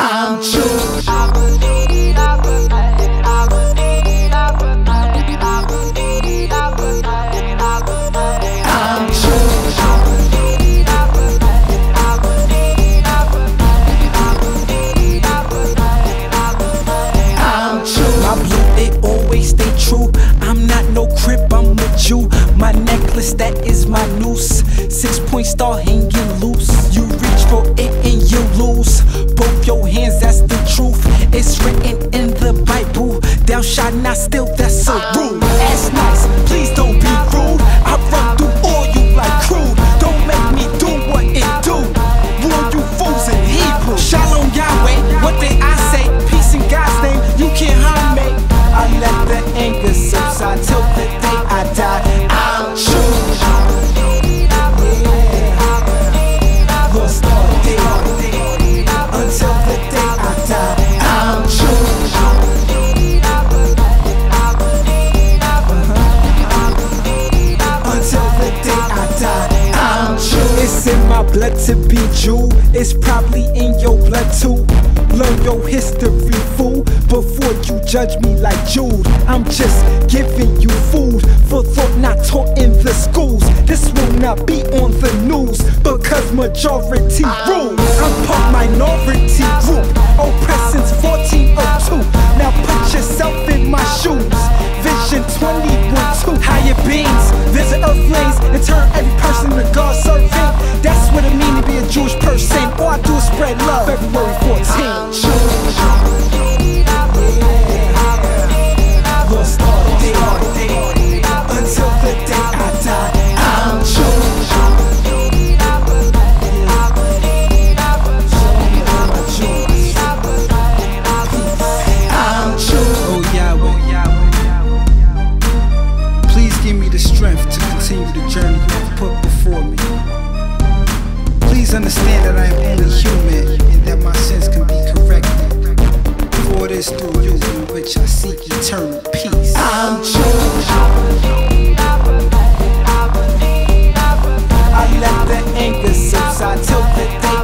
I'm Jewish. I'm not no crip, I'm a Jew. My necklace, that is my noose. 6-point star hanging loose. You reach for it and you lose. Both your hands, that's the truth. It's written in the Bible. Thou shalt not steal, that's a rule. Ask nice, please don't be rude. I run through all you like crude. Don't make me do what it do. Warn you fools in Hebrew. Shalom Yahweh, what did I say? Peace in God's name, you can't harm me. I let the anger subside till the day I die. I'm Jewish. Lost all day until the day I die. I'm Jewish. Until the day I die. I'm Jewish. It's in my blood to be Jew. It's probably in your blood too. Learn your history, fool, before you judge me like Jude. I'm just giving you food for thought not taught in the schools. This will not be on the news because majority rules. I'm part minority group, oppressors 1402. Now put yourself in my shoes. Vision 2012. Higher beings, visit earth lanes and turn every person to God serving. That's what it means to be a Jewish person. All I do is spread love. February 14th. Lost all day until the day I die. I'm Jewish. I'm Jewish. Oh Yahweh, please give me the strength to continue the journey you have put before me. Please understand that I am only human and that my sins can be corrected. For it is through you in which I seek eternal peace. I'm Jewish. I let the anger subside till the day